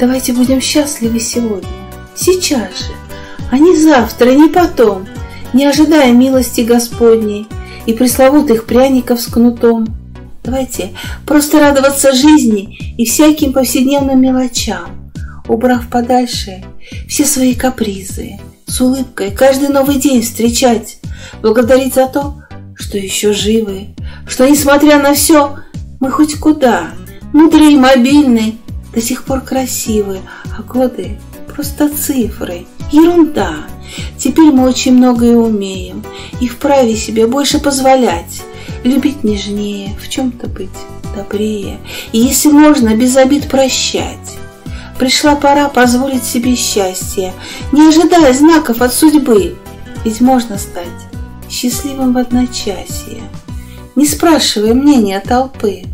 Давайте будем счастливы сегодня, сейчас же, а не завтра, не потом, не ожидая милости Господней и пресловутых пряников с кнутом. Давайте просто радоваться жизни и всяким повседневным мелочам, убрав подальше все свои капризы, с улыбкой каждый новый день встречать, благодарить за то, что еще живы, что, несмотря на все, мы хоть куда, мудрые и мобильны, до сих пор красивы, а годы просто цифры, ерунда. Теперь мы очень многое умеем и вправе себе больше позволять, любить нежнее, в чем-то быть добрее и, если можно, без обид прощать. Пришла пора позволить себе счастье, не ожидая знаков от судьбы, ведь можно стать счастливым в одночасье, не спрашивая мнения толпы.